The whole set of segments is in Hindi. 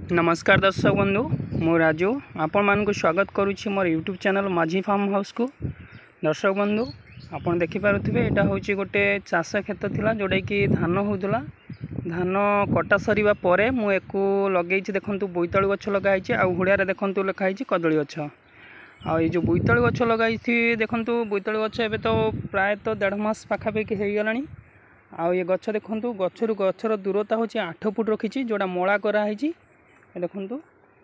नमस्कार दर्शक बंधु मु राजू आपण मान को स्वागत करुच्ची मोर यूट्यूब चैनल माझी फार्म हाउस को। दर्शक बंधु आपण देखिपे यहाँ हूँ गोटे चाष खेत थिला जोटा कि धान होउतला। धान कटा सरीबा परे मु एको लगे देखंतु बोईतालु गछ लगाई आ हुड़िया देखंतु लिखाई कदली गछ। आ ये जो बोईतालु गछ लगाई देखंतु बोईतालु गछ एबे तो प्रायतः 1.5 मास पाखापाखि हो गलानी। आ ये गछ देखंतु गछरु गछर दूरता होची 8 फुट रखी जोड़ा मळा करा है। देखंतु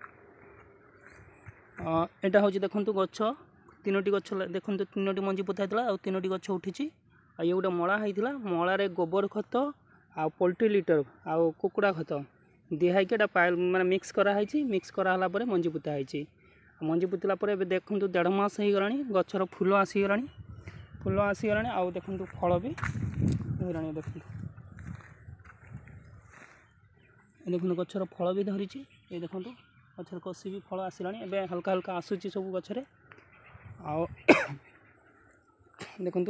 एटा हूँ देखंतु गछ 3टी गछ देखंतु 3टी मंजी पोता होता आ 3टी गछ उठी। आ ये गोटे मळा होता मळार गोबर खत आ पोल्ट्री लिटर आ कुकुड़ा खत दिहाई माने मिक्स कराई। मिक्स कराला परे मंजी पोता है। मंजी पोतला परे देखंतु 1.5 मास हो गलानी। गछर फूल आसीगलानी आ देखंतु फल भी होलानी। देखो गछर फल भी धरी। ये देखो गछर कसी भी फल आसला एवं हल्का हल्का आसूची सब गछरे। देखो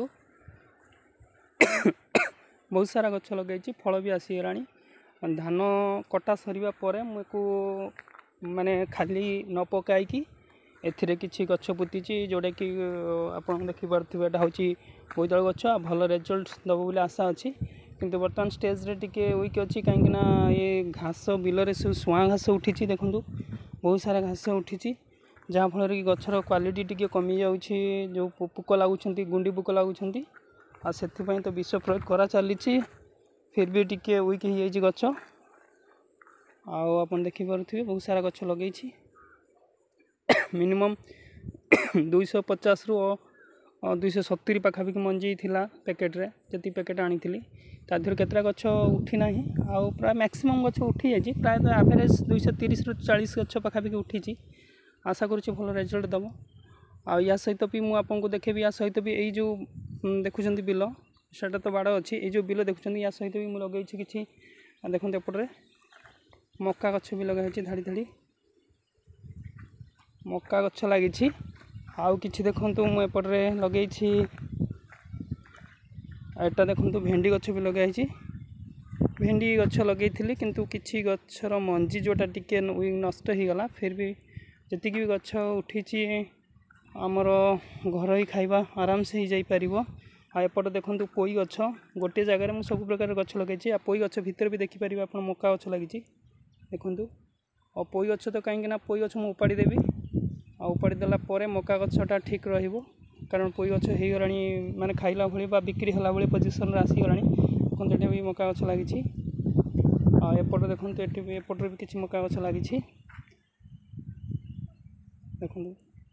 बहुत सारा गछ लगे फल भी आसीगला। धान कटा सरीबा परे मुझको माने खाली न पकाई एथिरे किछि गछ पुती जोटा कि आप देखिपे यहाँ हूँ बोईतालु गछ भल रिजल्ट दब बोली आशा अच्छी। किंतु बर्तमान स्टेज रे टिके वीक अच्छी कहीं ये घास बिलरे सब सुआ घास उठी। देखो बहुत सारा घास उठी जहाँफल कि गछर क्वालिटी टिके कमी जाऊँगी। जो पोक लगुंट गुंडी पोक लगुंट आ से तो विष प्रयोग करा चली फिर भी टिके वीक हो गछ। आप देखिपे बहुत सारा गछ लगे मिनिमम 250 रु 270 पाखापाखि मंजी थिला पैकेट रे। जति पैकेट आनी तादेह केतरा गछ उठी ना आ प्राय मैक्सिमम गछ उठी जाइए। प्राय एवरेज 230 रु 40 गछ पाखापाखि उठी। आशा करुँच भल रिजल्ट दब। आ या सहित भी मुझे देखेबी या सहित भी यही जो देखुं बिल सेटा तो बाड़ अच्छी। ये जो बिल देखुं या सहित भी मुझे लगे कि देखते एपटे मक्का गछ भी लगे धाड़ी धाड़ी मक्का गछ लगी। आउ कि देखूँ मुझे लगे एटा देखो भेंडी गछ भी लगे। भेंडी गछ लगे किंतु किछि गछर मंजी जोटा टिके नष्ट हो गला। फिर भी जी भी गछ उठी आमर घर ही खाइबा आराम से ही जाई परिबो। आ एपटे देखो पोई गछ गोटे जगार मुझे सब प्रकार गछ लगे। पोई गछ भितर भी देखिपारे आप मक्का गछ लगी। देखु और पोई गछ तो कहीं पोई गछ मुझे उपाड़ी देवी आ उपाड़ी देला परे मक्का गछटा ठीक रहिबो। कारण पोई गछ हो गला माने खाइला भली बा बिक्री होला भली पोजिशन रे आसी गलानी। देखते भी मक्का गछ लगी। एपटे देखते एपटे भी किसी मक्का गछ लगी। देखो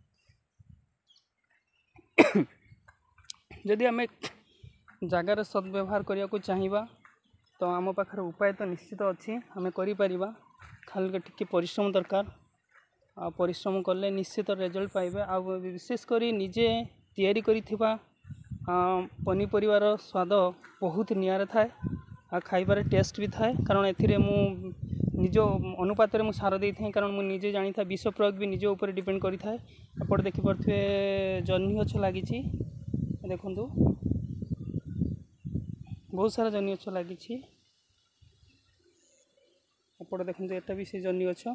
जदि आम जगार सद्व्यवहार करने को चाहिए तो आम पाखे उपाय तो निश्चित अच्छी आम कर। खाली टिके परिश्रम दरकार। आ परिश्रम कले निश्चित रिजल्ट पाइबे। आ विशेषकर निजे तैयारी करिथिबा पनीपरिवार स्वाद बहुत नियारा थाए। आ खाइबार टेस्ट भी थाए। कारण एथिरे मु निज अनुपात में सार दे था। कारण मुझे निजे जानी था विष प्रयोग भी निज ऊपर डिपेंड करि थाए। एपटे देखिपे जन्नी गछ लगी। देखु बहुत सारा जन्नी गछ लगी। एपटे देखो एटा भी से जन्नी गछ।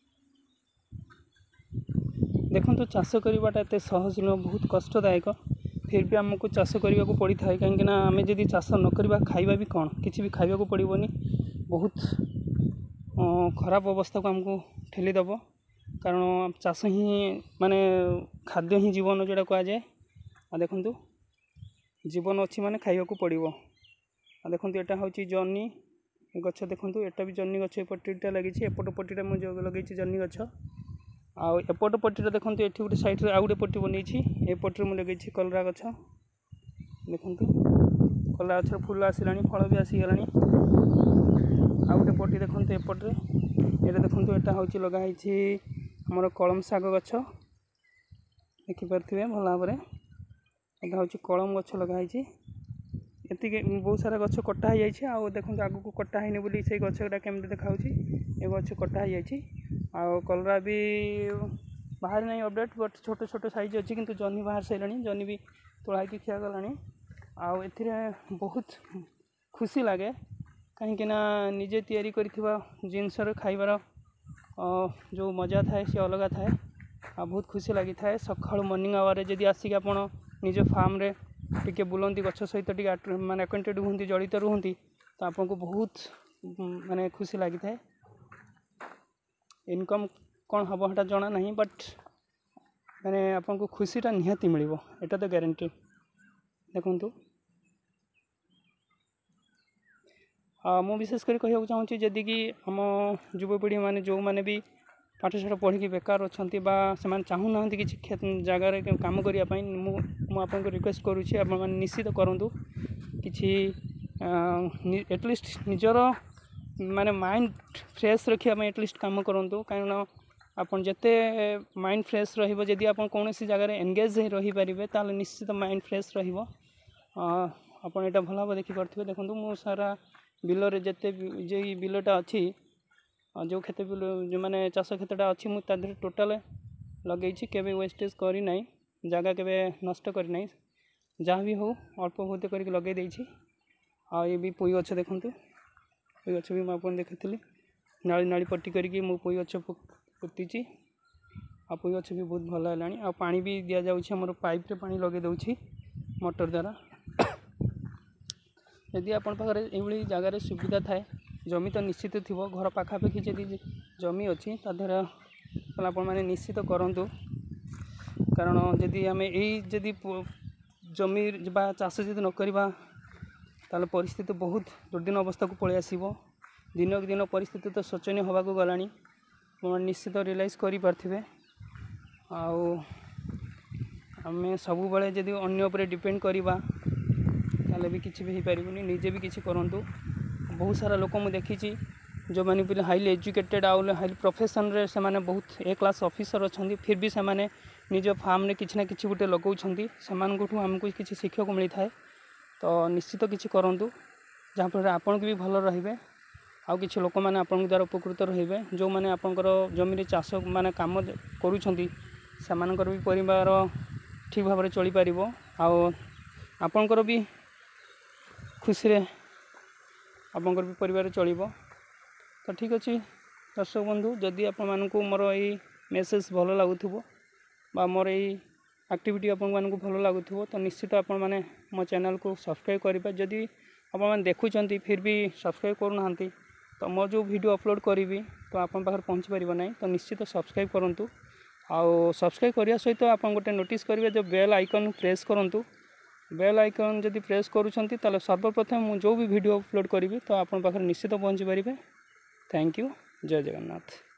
देखो चाष करवाटा एत सहज नुह बहुत कष्टदायक। फिर भी आमको चाष करने को पड़ी था कहीं आम जब चाष न करवा खाइबा भी कौन किसी भी खाइबा को पड़ोनी। बहुत खराब अवस्था को आमको ठेलीदेव। कारण चाष ही माने खाद्य ही जीवन जोड़ा कह जाए। आ देखु जीवन अच्छी माने खाइबा को पड़ो। आ देखो यहाँ हूँ जन्नी गछ। देखो यहाँ भी जन्नी गछ पट्टीटा लगी। एपट पट्टीटा मुझे लगे जन्नी गछ। आउ एपट पट्टीटा देखो ये गोटे सैड्रे आउ गोटे पट्टी बनई। एपट्रे मुझे लगे कलरा गछ। देखु कलरा गछ फूल आसला फल भी आसीगला। आउ गोटे पट्टी देखो एपट्रे ये देखो यहाँ हूँ लगाई आमर कलम शाग गछ। देखिपे भल भाव में यहाँ हूँ कलम गछ लगाई। एति बहुत सारा गछ कटा हो जाए। आ देखो आग को कटा है बोली से गछटा केमती देखा। ये गछ कटा हो जाए। आ कलरा भी बाहर नहीं अपडेट बट छोट छोट साइज अच्छी। किंतु जन्नी बाहर सारा जन्नी भी तोड़ा खिया गलानी। आउ एथिरे बहुत खुशी लगे कहीं निजे तैयारी करिथिबा जिनसर खाइबार जो मजा थाए सी अलग थाए बहुत खुशी लगी थाए सकाळु मॉर्निंग आवर जदि आसिक आपण निज फार्म रे टिके बुलंती गछ सहित टिके माने अक्वेंटेड हुंती जड़ित रुहंती तो आपको बहुत माने खुशी लगी थाए इनकम कौन हम हटा जना नहीं बट माने आपको खुशीटा निहाती मिलिबो एटा तो ग्यारंटी देखंतु मु विशेष कर कहूँ चाहूँगी जदि कि आम युवपीढ़ी मैंने जो मैंने भी पाठशाठ पढ़ी बेकार अच्छा से चाहूना कि जगार कम करने मुझे रिक्वेस्ट करुँची आप निश्चित करूँ कि एटलिस्ट निजर माने माइंड फ्रेश रखा एटलिस्ट कम करूँ कारण आपन जिते माइंड फ्रेश रही आप कौन जगार एंगेज रही पारे ताल निश्चित माइंड फ्रेश रहा भल भाव देखिपे देखो मु सारा बिलरे जिते जो बिलटा अच्छी जो खेत बिल जो मैंने चाष खेतटा अच्छी मुझे टोटाल लगे केवे वेस्टेज करना जगह के नष्ट करना जहाँ भी हो अल्प बहुत करके लगे देछि ये भी पोई गछ देखूँ पोई गछ भी मुझे देखी नाली नाली पट्टी करके मु पोई गछ पोती आ पोई गछ भी बहुत भल है आ पानी भी दि जाऊँगी पाइप रे पानी लगे दूसरी मोटर द्वारा यदि आप ये जगार सुविधा थाए जमी तो निश्चित थी घर पाखापाखि जदि जमी अच्छी तादर मैंने निश्चित करूँ कारण जदि आम यदि जमी चाष जदि न करवा ताल परिस्थिति बहुत दुर्दिन अवस्था को पलि आसो दिन को दिन परिस्थिति तो शोचनीय होगा गला निश्चित रियलाइज करें आम सब बेले जदि अन्य डिपेंड करवा ताले भी किसी भी हो पारबनी निजे भी किसी करूँ बहुत सारा लोक मुझे देखी जो मैंने भी हाईली एजुकेटेड आउ हाईली प्रोफेशन रे से माने बहुत ए क्लास ऑफिसर अच्छा फिर भी से माने निज फार्म रे किसी ना किसी गोटे लगाउछंती सेमानकठू हमको किसी शिक्षा मिलता है तो निश्चित किसी करूँ जहाँफल आपन भी भल रे आउ कि लोक मैंने आपन द्वारा उपकृत रे जो मैंने आपंकर जमी चाष माने काम करूछंती सेमानकर भी परिवार ठीक भाव में चली पार आपंकर भी खुशी रे आपंकर भी परिवार चलिबो तो ठीक अच्छे दर्शक बंधु जदि आप मानक मोर ये मेसेज भल लगुव बा मोर ये एक्टिविटी आपण मानक भल लगुव तो निश्चित आपण मैंने मो चैनल को सब्सक्राइब करेंगे जदि आप देखुं फिर भी सब्सक्राइब करूना तो मो जो वीडियो अपलोड करी तो आप पहुँची पार ना तो निश्चित सब्सक्राइब करूँ आउ सब्सक्राइब करने सहित आप गोटे नोटिस करेंगे जो बेल आइकन प्रेस करूँ बेल आइकन जदि प्रेस करुँच सर्वप्रथम मुझे जो भी वीडियो अपलोड करी तो आप निश्चित पहुँची पारे थैंक यू जय जगन्नाथ।